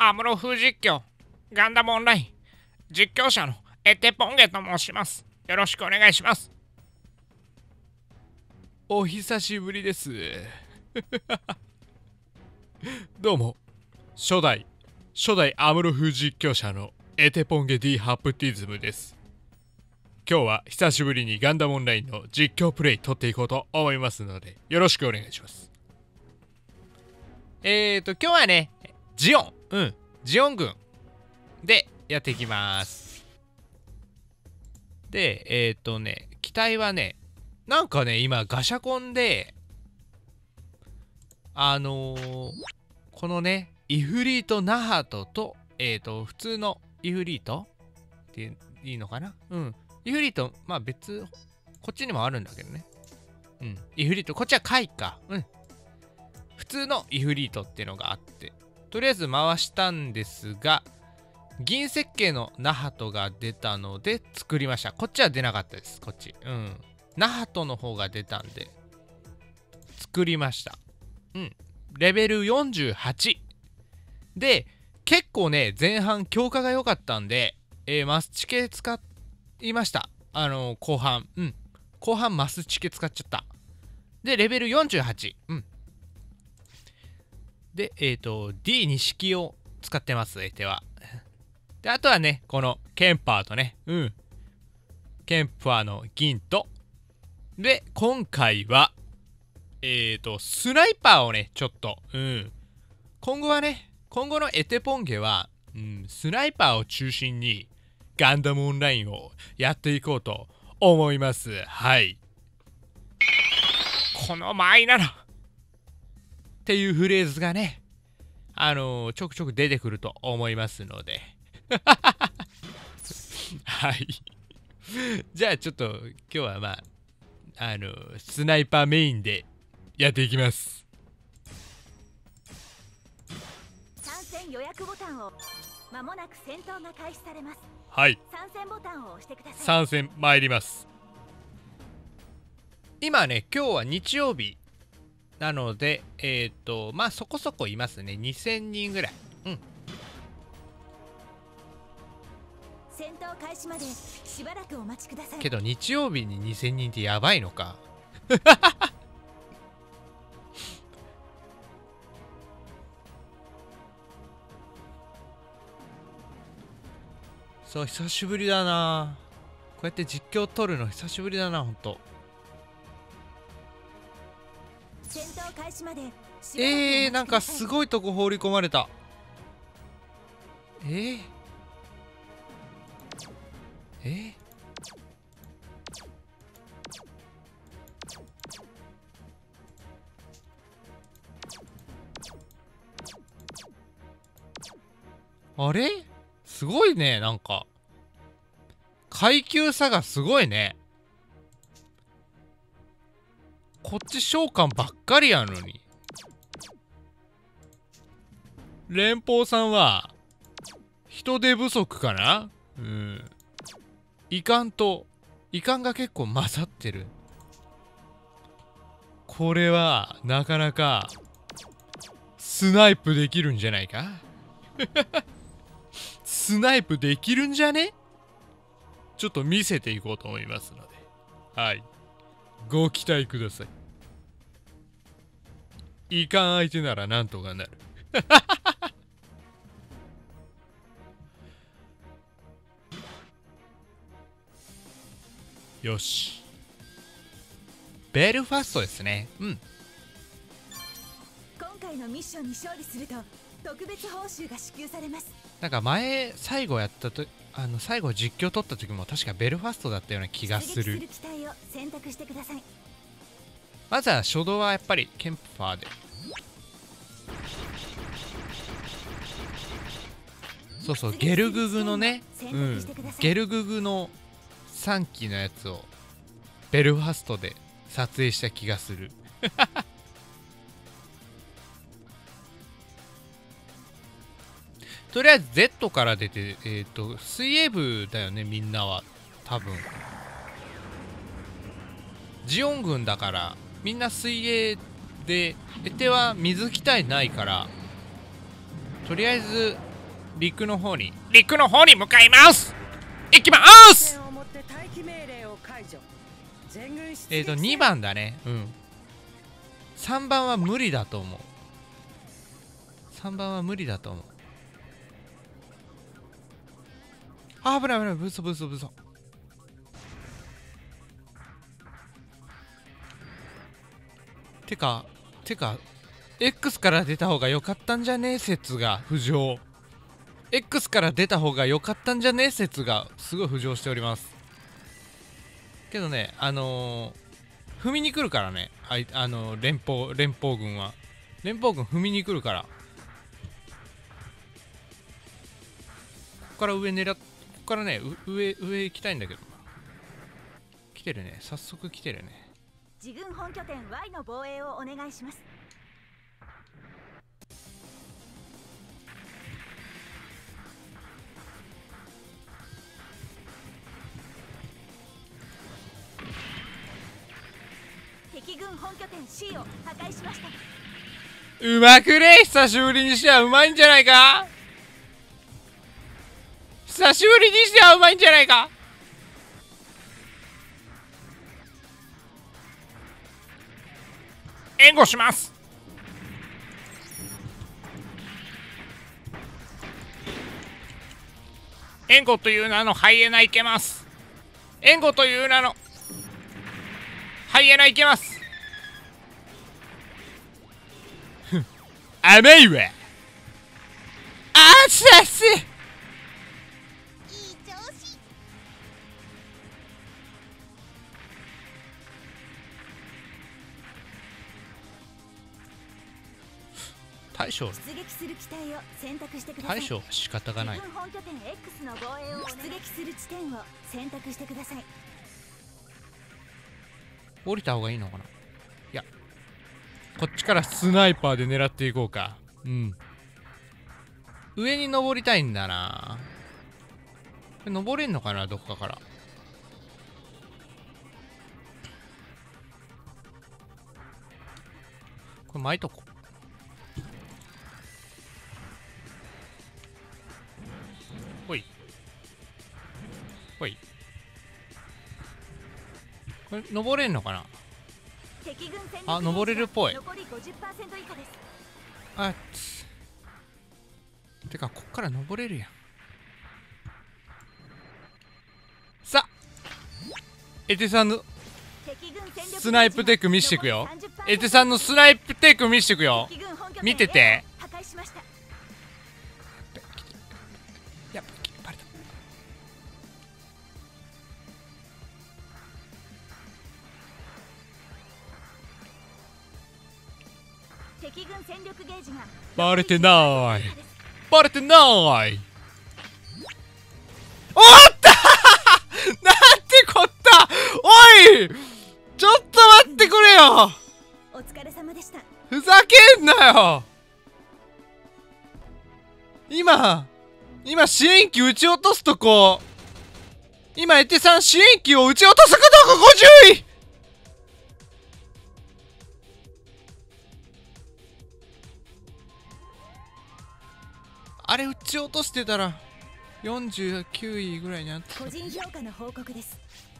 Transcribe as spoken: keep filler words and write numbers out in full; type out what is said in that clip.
アムロ風実況、ガンダムオンライン、実況者のエテポンゲと申します。よろしくお願いします。 お久しぶりです。どうも、初代、初代アムロ風実況者のエテポンゲ D ハプティズムです。今日は久しぶりにガンダムオンラインの実況プレイ撮っていこうと思いますので、よろしくお願いします。えーと、今日はね、ジオン、うん、ジオン軍でやっていきます。で、えーとね、機体はね、なんかね、今ガシャコンで、あのー、このね、イフリートナハトと、えーと、普通のイフリートっていいのかな？うん。イフリート、まあ別、こっちにもあるんだけどね。うん。イフリート、こっちはカイか。うん。普通のイフリートっていうのがあって、とりあえず回したんですが、銀石系のナハトが出たので作りました。こっちは出なかったです。こっち。うん。ナハトの方が出たんで、作りました。うん。レベルよんじゅうはち。で、結構ね、前半強化が良かったんで、えー、マスチケ使いました。あのー、後半。うん。後半マスチケ使っちゃった。で、レベルよんじゅうはち。うん。で、えっと、D 錦を使ってます、エテは。で、あとはね、このケンパーとね、うん。ケンパーの銀と。で、今回は、えっと、スナイパーをね、ちょっと、うん。今後はね、今後のエテポンゲは、うん、スナイパーを中心に、ガンダムオンラインをやっていこうと思います。はい。 この前ならっていうフレーズがね、あのー、ちょくちょく出てくると思いますので。はい。じゃあちょっと今日はまあ、あのー、スナイパーメインでやっていきます。 参戦予約ボタンを間もなく戦闘が開始されます。 はい。 参戦ボタンを押してください。 参戦参ります。今ね、今日は日曜日なので、えっと、まあそこそこいますね。にせんにんぐらい。うん。 戦闘開始までしばらくお待ちください。 けど日曜日ににせんにんってやばいのか。そう、久しぶりだな。こうやって実況撮るの久しぶりだな、ほんと。 戦闘開始までえー、なんかすごいとこ放り込まれた。えー、えー、あれすごいね、なんか階級差がすごいね。こっち召喚ばっかりやのに。連邦さんは人手不足かな。うん。遺憾と遺憾が結構混ざってる。これはなかなかスナイプできるんじゃないか。スナイプできるんじゃね。ちょっと見せていこうと思いますので、はい、ご期待ください。遺憾相手ならなんとかなる。よし。ベルファストですね。うん。 今回のミッションに勝利すると特別報酬が支給されます。 なんか前最後やったとあの最後実況撮った時も確かベルファストだったような気がする。 出撃する機体を選択してください。 まずは初動はやっぱりケンプファーで。そうそう、ゲルググのね、うん、ゲルググのさんきのやつをベルファストで撮影した気がする。とりあえず Z から出て、えっと、水泳部だよね、みんなは。多分。ジオン軍だから、みんな水泳で、エテは水機体ないから、とりあえず陸の方に。 陸の方に向かいます。行きます。 えっとにばんだね。うん。さんばんは無理だと思う。さんばんは無理だと思う。あ、危ない危ない。ブソブソブソ。てかてか X から出た方が良かったんじゃねえ説が浮上。 X から出た方が良かったんじゃねえ説がすごい浮上しております。けどね、あのー、踏みに来るからね、あいあのー、連邦連邦軍は連邦軍踏みに来るから、ここから上狙っここからね、上上行きたいんだけど、来てるね、早速来てるね。 自軍本拠点 Y の防衛をお願いします。敵軍本拠点 C を破壊しました。 うまくね、久しぶりにしてはうまいんじゃないか。久しぶりにしてはうまいんじゃないか。 援護します。援護という名のハイエナいけます。援護という名のハイエナいけます。 甘いわ。あっさす。 いい調子。 大将出撃する機体を選択してください。 大将仕方がない。 自分本拠点 X の防衛を出撃する地点を選択してください。 降りた方がいいのかな。いや、こっちからスナイパーで狙っていこうか。うん。上に登りたいんだな。登れんのかな、どっかから。これ巻いとこう。ほいほい。これ登れんのかな。あ、登れるっぽい。あっつ。てかこっから登れるやん。さあエテさんのスナイプテク見してくよ。エテさんのスナイプテク見してくよ。見てて。やっぱバレた。 敵軍戦力ゲージがバレてない。バレてない。おったなんてこった。おいちょっと待ってくれよ。 お疲れ様でした。 ふざけんなよ。今今支援機撃ち落とすとこ、今エテさん支援機を撃ち落とすかどうかご注意。あれ撃ち落としてたらよんじゅうきゅういぐらいにあった。 個人評価の報告です。